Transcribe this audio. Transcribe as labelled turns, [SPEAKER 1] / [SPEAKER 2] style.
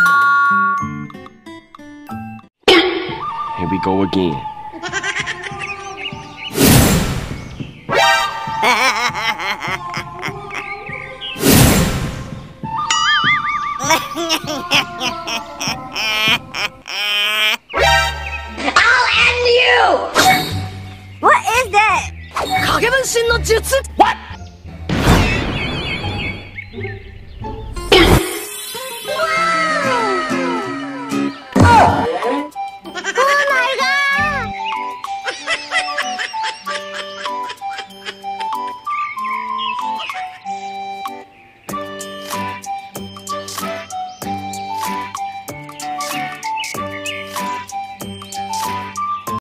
[SPEAKER 1] Here we go again.
[SPEAKER 2] I'll end you!
[SPEAKER 3] What is that?
[SPEAKER 2] Kagebenshin no jutsu! What?